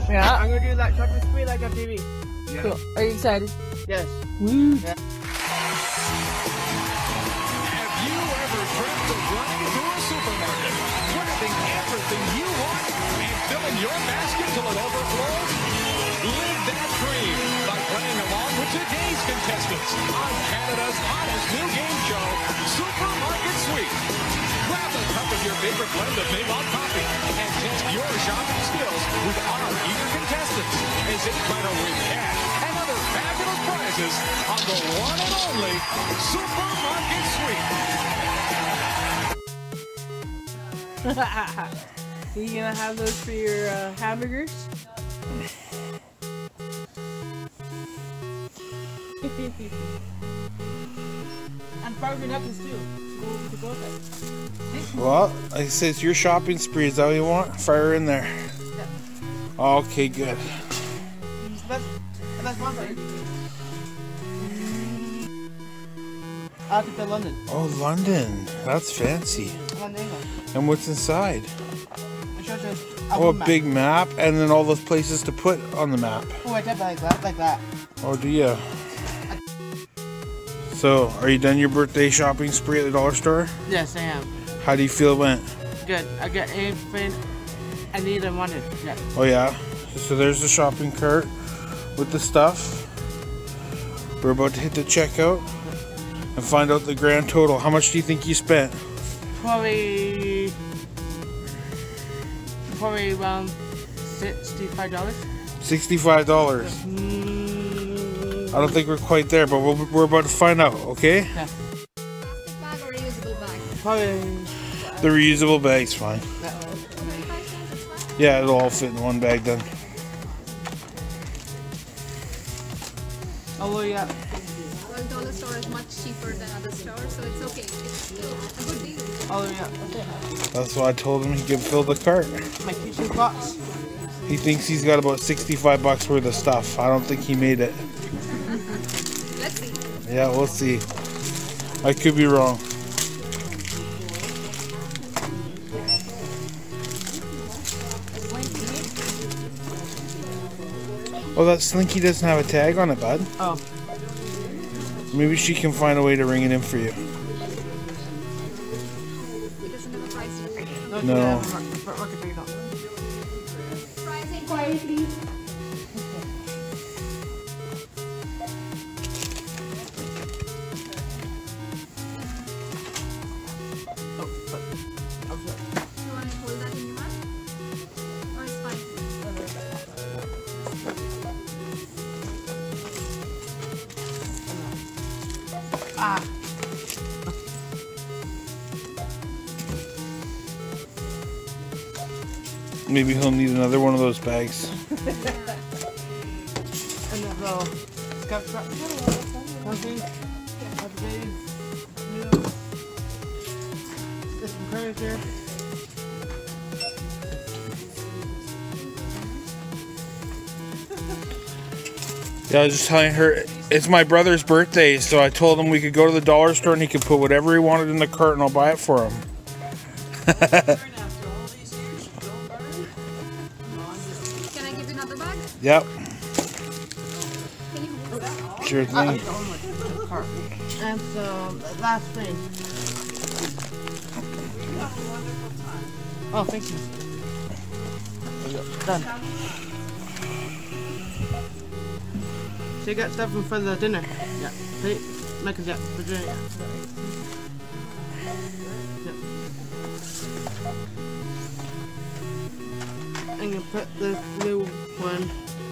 Yeah. I'm gonna do that shopping spree like on TV. Yeah. Cool. Are you excited? Yes. Woo. Yeah. Have you ever dreamt of running into a supermarket, grabbing everything you want, and filling your basket till it overflows? Live that dream by playing along with today's contestants on Canada's hottest new game show, Supermarket Sweep. Grab a cup of your favorite blend of Maybach coffee and test your shopping skills with our eager contestants as they try to win cash and other fabulous prizes on the one and only Supermarket Sweep. Are you gonna have those for your hamburgers? And barbecue nuggets too. To go with it. Well, like I said, it's your shopping spree. Is that what you want? Fire in there. Yeah. Okay, good. That's one thing. I have to play London. Oh, London. That's fancy. London, England. And what's inside? It shows you Oh, a map. big map, and then all those places to put on the map. Oh, I did like that, like that. Oh, do you? So, are you done your birthday shopping spree at the dollar store? Yes, I am. How do you feel it went? Good. I got everything I need and wanted. Yeah. Oh, yeah? So there's the shopping cart with the stuff. We're about to hit the checkout and find out the grand total. How much do you think you spent? Probably around $65. $65. I don't think we're quite there, but we're about to find out, okay? Yeah. Plastic bag or reusable bag? Probably. The reusable bag's fine. 25 cents as well? Yeah, it'll all fit in one bag then. Oh, well, yeah. Well, dollar store is much cheaper than other stores, so it's okay. It's still a good deal. Oh, yeah. That's why I told him he could fill the cart. My kitchen box. He thinks he's got about 65 bucks worth of stuff. I don't think he made it. Let's see. Yeah, we'll see. I could be wrong. Oh, that Slinky doesn't have a tag on it, bud. Oh. Maybe she can find a way to ring it in for you. It doesn't have a price. No. Pricing quietly. You want to hold that in your mouth? Or it's fine? Ah. Maybe he'll need another one of those bags. And then the scuff truck. Coffee. Happy noodles. Get some curries here. Yeah, I was just telling her it's my brother's birthday, so I told him we could go to the dollar store and he could put whatever he wanted in the cart and I'll buy it for him. Can I give you another bag? Yep, Can you hold that? sure thing. And so, the last thing. Oh, thank you. Done. So you got stuff for the dinner? Yeah. Plate, make it, yeah. For dinner, yeah. Yep. I'm gonna put the blue one.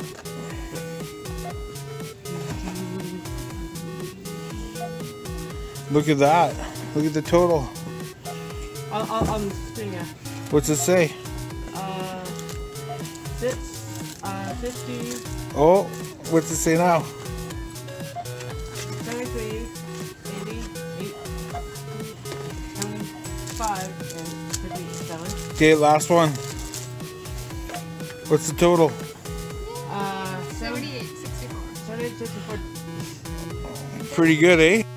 Look at that. Look at the total. On the screen, yeah. What's it say? 50, Oh, what's it say now? 73, 88, 75, and 57. Okay, last one. What's the total? 78, 64. 78, 64. Pretty good, eh?